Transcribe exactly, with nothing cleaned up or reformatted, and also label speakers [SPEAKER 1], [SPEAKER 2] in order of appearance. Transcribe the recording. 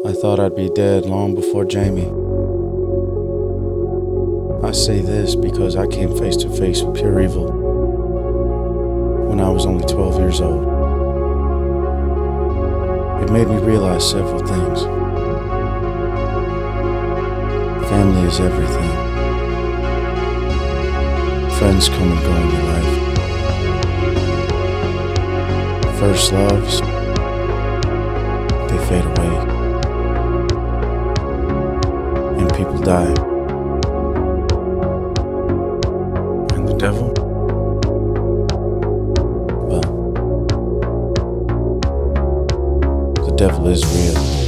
[SPEAKER 1] I thought I'd be dead long before Jamie. I say this because I came face to face with pure evil when I was only twelve years old. It made me realize several things. Family is everything. Friends come and go in your life. First loves, they fade away. And people die. And the devil? Well, the devil is real.